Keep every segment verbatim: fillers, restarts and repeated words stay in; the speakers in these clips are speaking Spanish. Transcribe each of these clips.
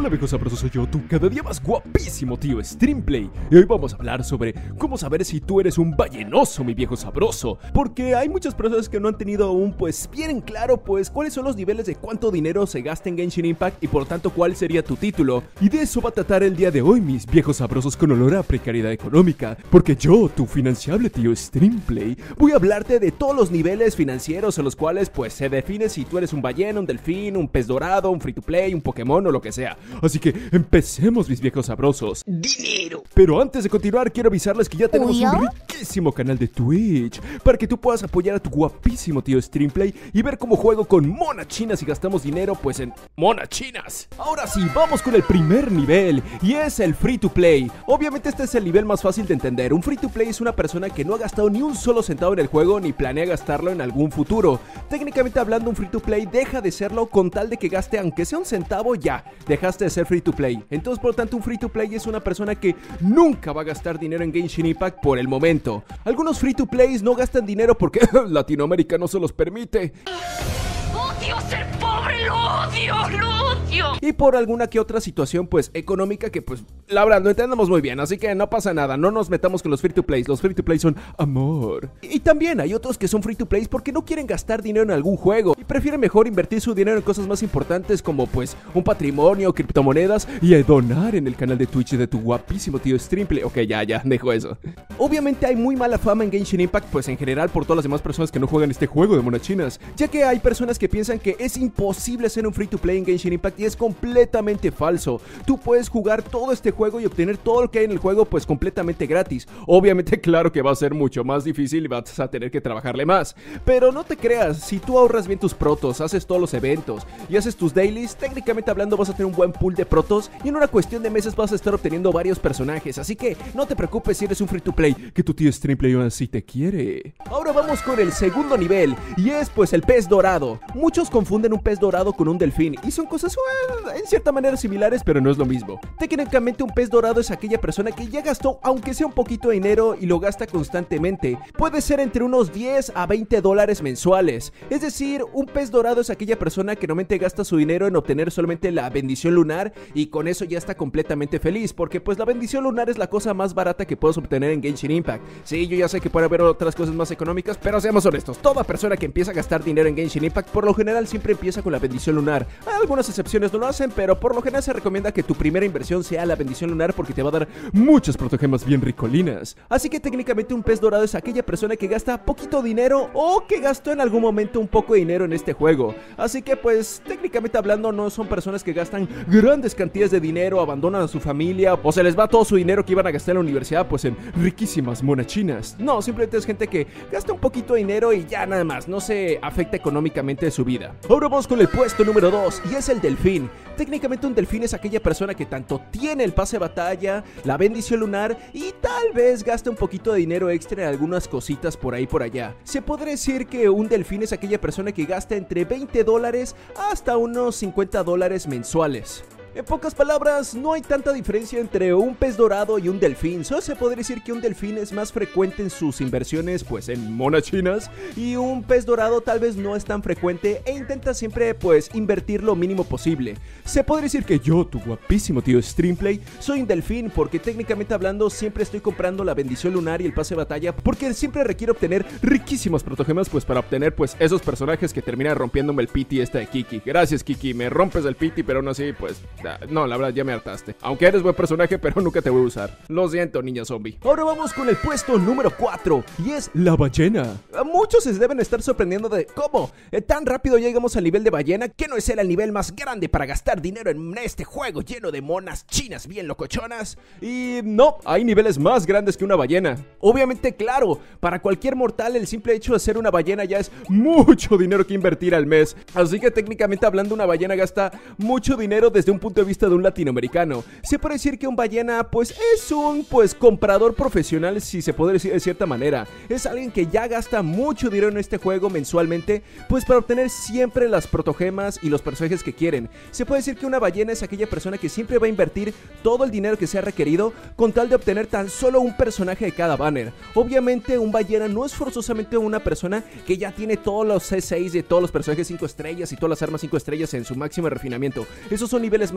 Hola viejos sabrosos, soy yo, tu cada día más guapísimo tío Streamplay. Y hoy vamos a hablar sobre cómo saber si tú eres un ballenoso, mi viejo sabroso. Porque hay muchas personas que no han tenido aún pues bien en claro pues cuáles son los niveles de cuánto dinero se gasta en Genshin Impact y por tanto cuál sería tu título. Y de eso va a tratar el día de hoy, mis viejos sabrosos con olor a precariedad económica. Porque yo, tu financiable tío Streamplay, voy a hablarte de todos los niveles financieros en los cuales pues se define si tú eres un ballena, un delfín, un pez dorado, un free to play, un Pokémon o lo que sea. Así que empecemos, mis viejos sabrosos. ¡Dinero! Pero antes de continuar, quiero avisarles que ya tenemos ¿Uyo? un riquísimo canal de Twitch para que tú puedas apoyar a tu guapísimo tío Streamplay y ver cómo juego con monas chinas y gastamos dinero pues en monas chinas. Ahora sí, vamos con el primer nivel y es el free to play. Obviamente este es el nivel más fácil de entender. Un free to play es una persona que no ha gastado ni un solo centavo en el juego ni planea gastarlo en algún futuro. Técnicamente hablando, un free to play deja de serlo con tal de que gaste aunque sea un centavo, ya dejaste de ser free to play. Entonces, por lo tanto, un free to play es una persona que nunca va a gastar dinero en Genshin Impact por el momento. Algunos free to plays no gastan dinero porque Latinoamérica no se los permite. ¡Odio ser pobre! ¡Lo odio! ¡Lo odio! Y por alguna que otra situación pues económica que pues la verdad no entendemos muy bien, así que no pasa nada, no nos metamos con los free to plays. Los free to plays son amor. Y también hay otros que son free to plays porque no quieren gastar dinero en algún juego y prefieren mejor invertir su dinero en cosas más importantes como pues un patrimonio, criptomonedas y a donar en el canal de Twitch de tu guapísimo tío Streamplay. Ok, ya, ya, dejo eso. Obviamente hay muy mala fama en Genshin Impact pues en general por todas las demás personas que no juegan este juego de monas chinas, ya que hay personas que piensan que es imposible ser un free to play en Genshin Impact y es completamente falso. Tú puedes jugar todo este juego y obtener todo lo que hay en el juego pues completamente gratis. Obviamente claro que va a ser mucho más difícil y vas a tener que trabajarle más, pero no te creas, si tú ahorras bien tus protos, haces todos los eventos y haces tus dailies, técnicamente hablando vas a tener un buen pool de protos y en una cuestión de meses vas a estar obteniendo varios personajes, así que no te preocupes si eres un free to play, que tu tío Streamplay aún así te quiere. Ahora vamos con el segundo nivel y es pues el pez dorado. Muchos confunden un pez dorado con un delfín y son cosas well, en cierta manera similares, pero no es lo mismo. Técnicamente un pez dorado es aquella persona que ya gastó aunque sea un poquito de dinero y lo gasta constantemente. Puede ser entre unos diez a veinte dólares mensuales. Es decir, un pez dorado es aquella persona que normalmente gasta su dinero en obtener solamente la bendición lunar y con eso ya está completamente feliz, porque pues la bendición lunar es la cosa más barata que puedes obtener en Genshin Impact. Sí, yo ya sé que puede haber otras cosas más económicas, pero seamos honestos, toda persona que empieza a gastar dinero en Genshin Impact por lo general siempre empieza con la bendición lunar. Algunas excepciones no lo hacen, pero por lo general se recomienda que tu primera inversión sea la bendición lunar porque te va a dar muchas protogemas bien ricolinas. Así que técnicamente un pez dorado es aquella persona que gasta poquito dinero o que gastó en algún momento un poco de dinero en este juego. Así que pues técnicamente hablando no son personas que gastan grandes cantidades de dinero, abandonan a su familia o se les va todo su dinero que iban a gastar en la universidad pues en riquísimas monas chinas. No, simplemente es gente que gasta un poquito de dinero y ya nada más, no se afecta económicamente de su vida. Ahora vamos con el puesto número dos y es el delfín. Técnicamente un delfín es aquella persona que tanto tiene el pase de batalla, la bendición lunar y tal vez gasta un poquito de dinero extra en algunas cositas por ahí por allá. Se podría decir que un delfín es aquella persona que gasta entre veinte dólares hasta unos cincuenta dólares mensuales. En pocas palabras, no hay tanta diferencia entre un pez dorado y un delfín. Solo se podría decir que un delfín es más frecuente en sus inversiones pues en monas chinas y un pez dorado tal vez no es tan frecuente e intenta siempre pues invertir lo mínimo posible. Se podría decir que yo, tu guapísimo tío Streamplay, soy un delfín porque técnicamente hablando siempre estoy comprando la bendición lunar y el pase de batalla porque siempre requiero obtener riquísimas protogemas pues para obtener pues esos personajes que terminan rompiéndome el pity esta de Kiki. Gracias Kiki, me rompes el pity pero aún así pues... No, la verdad ya me hartaste. Aunque eres buen personaje, pero nunca te voy a usar. Lo siento, niña zombie. Ahora vamos con el puesto número cuatro y es la ballena. A muchos se deben estar sorprendiendo de ¿cómo? Eh, tan rápido llegamos al nivel de ballena, que no es el nivel más grande para gastar dinero en este juego lleno de monas chinas bien locochonas. Y no, hay niveles más grandes que una ballena. Obviamente, claro, para cualquier mortal el simple hecho de ser una ballena ya es mucho dinero que invertir al mes. Así que técnicamente hablando una ballena gasta mucho dinero desde un punto de vista de un latinoamericano. Se puede decir que un ballena pues es un pues comprador profesional, si se puede decir de cierta manera. Es alguien que ya gasta mucho dinero en este juego mensualmente pues para obtener siempre las protogemas y los personajes que quieren. Se puede decir que una ballena es aquella persona que siempre va a invertir todo el dinero que sea requerido con tal de obtener tan solo un personaje de cada banner. Obviamente un ballena no es forzosamente una persona que ya tiene todos los C seis de todos los personajes cinco estrellas y todas las armas cinco estrellas en su máximo refinamiento. Esos son niveles más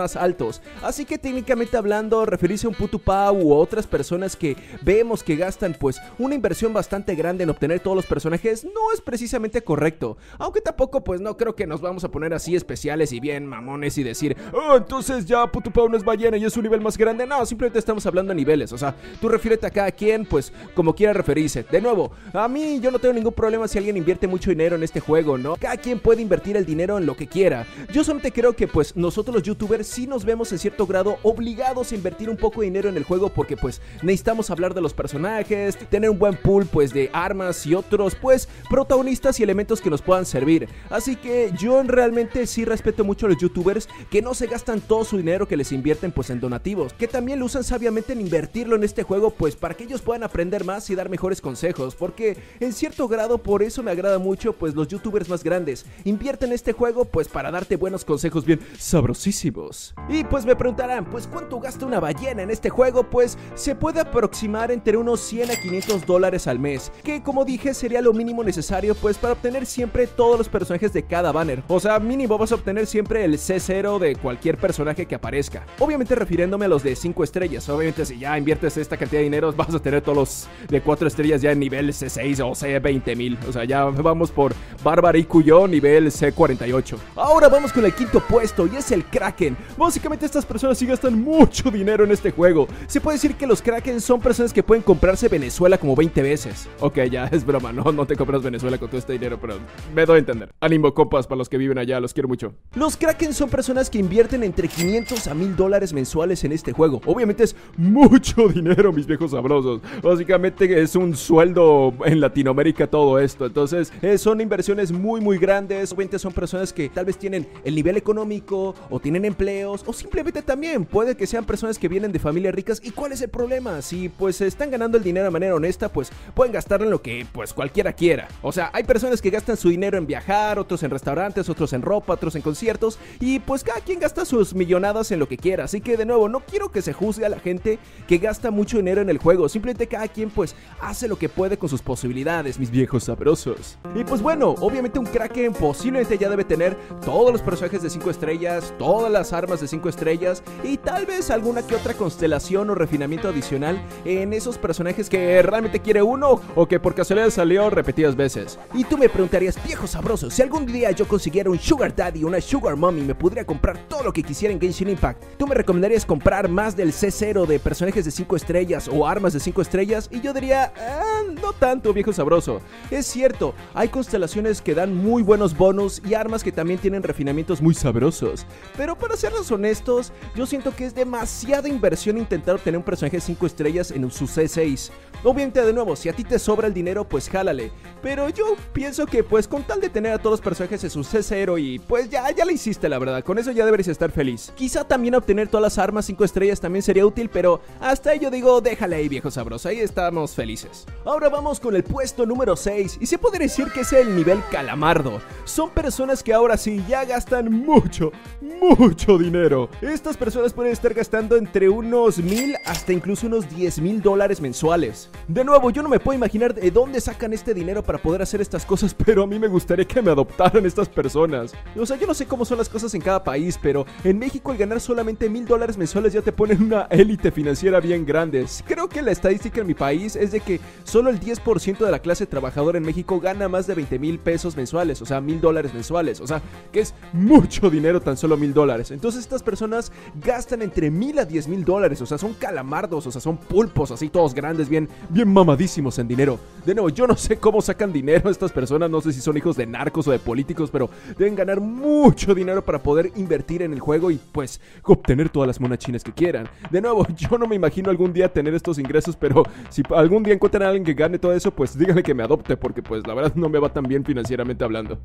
más altos. Así que técnicamente hablando, referirse a un Putupau u otras personas que vemos que gastan pues una inversión bastante grande en obtener todos los personajes no es precisamente correcto. Aunque tampoco pues no creo que nos vamos a poner así especiales y bien mamones y decir, oh, entonces ya Putupau no es ballena y es un nivel más grande. No, simplemente estamos hablando de niveles. O sea, tú refiérete a cada quien pues como quiera referirse. De nuevo, a mí yo no tengo ningún problema si alguien invierte mucho dinero en este juego, ¿no? Cada quien puede invertir el dinero en lo que quiera. Yo solamente creo que pues nosotros los youtubers sí nos vemos en cierto grado obligados a invertir un poco de dinero en el juego porque pues necesitamos hablar de los personajes, tener un buen pool pues de armas y otros pues protagonistas y elementos que nos puedan servir. Así que yo realmente sí respeto mucho a los youtubers que no se gastan todo su dinero que les invierten pues en donativos, que también lo usan sabiamente en invertirlo en este juego pues para que ellos puedan aprender más y dar mejores consejos, porque en cierto grado por eso me agrada mucho pues los youtubers más grandes invierten en este juego pues para darte buenos consejos bien sabrosísimos. Y pues me preguntarán, pues ¿cuánto gasta una ballena en este juego? Pues se puede aproximar entre unos cien a quinientos dólares al mes, que como dije sería lo mínimo necesario pues para obtener siempre todos los personajes de cada banner. O sea, mínimo vas a obtener siempre el C cero de cualquier personaje que aparezca. Obviamente refiriéndome a los de cinco estrellas. Obviamente si ya inviertes esta cantidad de dinero vas a tener todos los de cuatro estrellas ya en nivel C seis o C veinte mil. O sea, ya vamos por Bárbara y Cuyo nivel C cuarenta y ocho. Ahora vamos con el quinto puesto y es el Kraken. Básicamente estas personas sí gastan mucho dinero en este juego. Se puede decir que los Kraken son personas que pueden comprarse Venezuela como veinte veces. Ok, ya es broma, no, no te compras Venezuela con todo este dinero, pero me doy a entender. Ánimo, compas, para los que viven allá, los quiero mucho. Los Kraken son personas que invierten entre quinientos a mil dólares mensuales en este juego. Obviamente es mucho dinero, mis viejos sabrosos. Básicamente es un sueldo en Latinoamérica todo esto. Entonces eh, son inversiones muy muy grandes. Obviamente son personas que tal vez tienen el nivel económico o tienen empleos o simplemente también puede que sean personas que vienen de familias ricas. ¿Y cuál es el problema? Si pues están ganando el dinero de manera honesta, pues pueden gastarlo en lo que pues cualquiera quiera. O sea, hay personas que gastan su dinero en viajar, otros en restaurantes, otros en ropa, otros en conciertos y pues cada quien gasta sus millonadas en lo que quiera. Así que de nuevo, no quiero que se juzgue a la gente que gasta mucho dinero en el juego. Simplemente cada quien pues hace lo que puede con sus posibilidades, mis viejos sabrosos. Y pues bueno, obviamente un Kraken posiblemente ya debe tener todos los personajes de cinco estrellas, todas las armas de cinco estrellas y tal vez alguna que otra constelación o refinamiento adicional en esos personajes que realmente quiere uno o que por casualidad salió repetidas veces. Y tú me preguntarías, viejo sabroso, si algún día yo consiguiera un Sugar Daddy o una Sugar Mommy me podría comprar todo lo que quisiera en Genshin Impact, ¿tú me recomendarías comprar más del C cero de personajes de cinco estrellas o armas de cinco estrellas? Y yo diría, ah, no tanto, viejo sabroso. Es cierto, hay constelaciones que dan muy buenos bonus y armas que también tienen refinamientos muy sabrosos, pero para serles honestos, yo siento que es demasiada inversión intentar obtener un personaje de cinco estrellas en su C seis. Obviamente de nuevo, si a ti te sobra el dinero pues jálale, pero yo pienso que pues con tal de tener a todos los personajes en su C cero y pues ya, ya la hiciste la verdad, con eso ya deberías estar feliz. Quizá también obtener todas las armas cinco estrellas también sería útil, pero hasta ello digo, déjale ahí viejo sabroso, ahí estamos felices. Ahora vamos con el puesto número seis y se puede decir que es el nivel Calamardo. Son personas que ahora sí ya gastan mucho, mucho dinero. Estas personas pueden estar gastando entre unos mil hasta incluso unos diez mil dólares mensuales. De nuevo, yo no me puedo imaginar de dónde sacan este dinero para poder hacer estas cosas, pero a mí me gustaría que me adoptaran estas personas. O sea, yo no sé cómo son las cosas en cada país, pero en México el ganar solamente mil dólares mensuales ya te ponen una élite financiera bien grande. Creo que la estadística en mi país es de que solo el diez por ciento de la clase trabajadora en México gana más de veinte mil pesos mensuales, o sea, mil dólares mensuales, o sea, que es mucho dinero tan solo mil dólares. Entonces estas personas gastan entre mil a diez mil dólares, o sea, son calamardos, o sea, son pulpos así todos grandes, bien, bien mamadísimos en dinero. De nuevo, yo no sé cómo sacan dinero estas personas, no sé si son hijos de narcos o de políticos, pero deben ganar mucho dinero para poder invertir en el juego y pues obtener todas las monachinas que quieran. De nuevo, yo no me imagino algún día tener estos ingresos, pero si algún día encuentran a alguien que gane todo eso, pues díganle que me adopte, porque pues la verdad no me va tan bien financieramente hablando.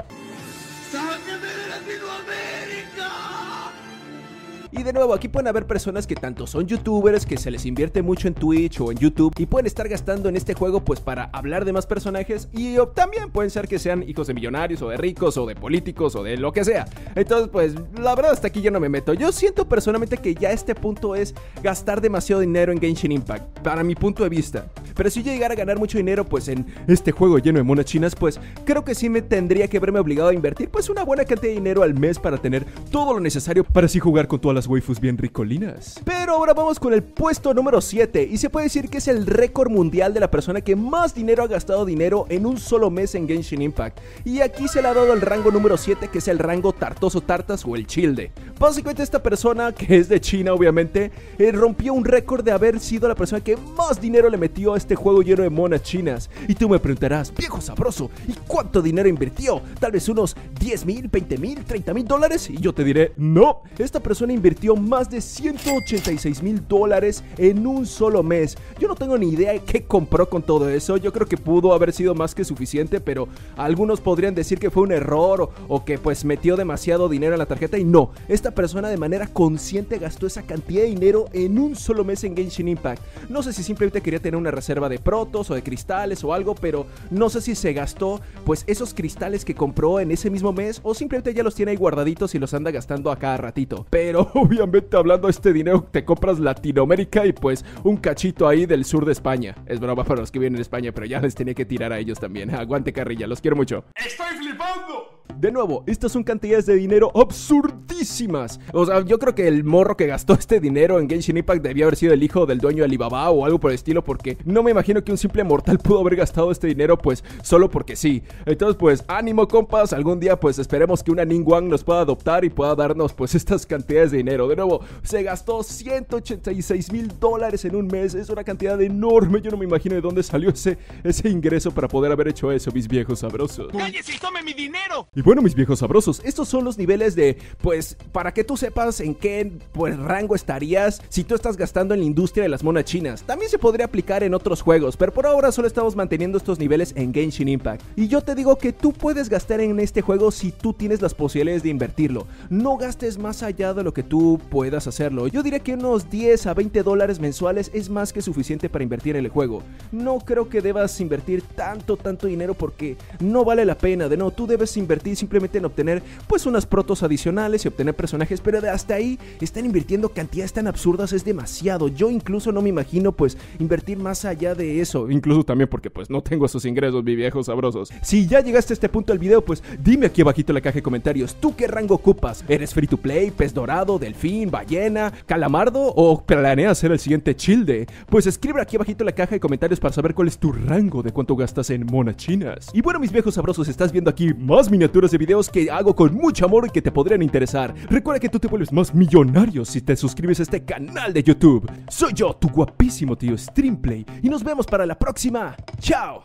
Y de nuevo, aquí pueden haber personas que tanto son youtubers, que se les invierte mucho en Twitch o en YouTube y pueden estar gastando en este juego pues para hablar de más personajes y o, también pueden ser que sean hijos de millonarios o de ricos o de políticos o de lo que sea. Entonces pues la verdad hasta aquí yo no me meto. Yo siento personalmente que ya este punto es gastar demasiado dinero en Genshin Impact, para mi punto de vista. Pero si yo llegara a ganar mucho dinero pues en este juego lleno de monas chinas, pues creo que sí me tendría que verme obligado a invertir pues una buena cantidad de dinero al mes para tener todo lo necesario para así jugar con todas las las waifus bien ricolinas. Pero ahora vamos con el puesto número siete, y se puede decir que es el récord mundial de la persona que más dinero ha gastado dinero en un solo mes en Genshin Impact. Y aquí se le ha dado el rango número siete, que es el rango Tartoso Tartas o el Childe. Básicamente esta persona, que es de China obviamente, eh, rompió un récord de haber sido la persona que más dinero le metió a este juego lleno de monas chinas. Y tú me preguntarás, viejo sabroso, ¿y cuánto dinero invirtió? Tal vez unos diez mil, veinte mil, treinta mil dólares. Y yo te diré, no, esta persona invirtió más de ciento ochenta y seis mil dólares en un solo mes. Yo no tengo ni idea de qué compró con todo eso. Yo creo que pudo haber sido más que suficiente, pero algunos podrían decir que fue un error o, o que pues metió demasiado dinero en la tarjeta. Y no, esta persona de manera consciente gastó esa cantidad de dinero en un solo mes en Genshin Impact. No sé si simplemente quería tener una reserva de protos o de cristales o algo, pero no sé si se gastó pues esos cristales que compró en ese mismo mes o simplemente ya los tiene ahí guardaditos y los anda gastando a cada ratito. Pero obviamente hablando de este dinero te compras Latinoamérica y pues un cachito ahí del sur de España. Es broma para los que viven en España, pero ya les tenía que tirar a ellos también. Aguante carrilla, los quiero mucho. ¡Estoy flipando! De nuevo, estas son cantidades de dinero absurdísimas. O sea, yo creo que el morro que gastó este dinero en Genshin Impact debía haber sido el hijo del dueño de Alibaba o algo por el estilo, porque no me imagino que un simple mortal pudo haber gastado este dinero pues solo porque sí. Entonces pues ánimo compas, algún día pues esperemos que una Ningguang nos pueda adoptar y pueda darnos pues estas cantidades de dinero. De nuevo, se gastó ciento ochenta y seis mil dólares en un mes, es una cantidad enorme. Yo no me imagino de dónde salió ese, ese ingreso para poder haber hecho eso, mis viejos sabrosos. ¡Cállese y tome mi dinero! Y bueno, mis viejos sabrosos, estos son los niveles de, pues, para que tú sepas en qué pues, rango estarías si tú estás gastando en la industria de las monas chinas. También se podría aplicar en otros juegos, pero por ahora solo estamos manteniendo estos niveles en Genshin Impact. Y yo te digo que tú puedes gastar en este juego si tú tienes las posibilidades de invertirlo. No gastes más allá de lo que tú puedas hacerlo. Yo diría que unos diez a veinte dólares mensuales es más que suficiente para invertir en el juego. No creo que debas invertir tanto, tanto dinero porque no vale la pena. De no, tú debes invertir simplemente en obtener pues unas protos adicionales y obtener personajes, pero de hasta ahí están invirtiendo cantidades tan absurdas, es demasiado. Yo incluso no me imagino pues invertir más allá de eso, incluso también porque pues no tengo esos ingresos, mis viejos sabrosos. Si ya llegaste a este punto del video, pues dime aquí abajito en la caja de comentarios, ¿tú qué rango ocupas? ¿Eres free to play, pez dorado, delfín, ballena, calamardo o planeas ser el siguiente Childe? Pues escribe aquí abajito en la caja de comentarios para saber cuál es tu rango de cuánto gastas en monas chinas. Y bueno, mis viejos sabrosos, estás viendo aquí más miniaturas de videos que hago con mucho amor y que te podrían interesar. Recuerda que tú te vuelves más millonario si te suscribes a este canal de YouTube. Soy yo, tu guapísimo tío Streamplay, y nos vemos para la próxima. ¡Chao!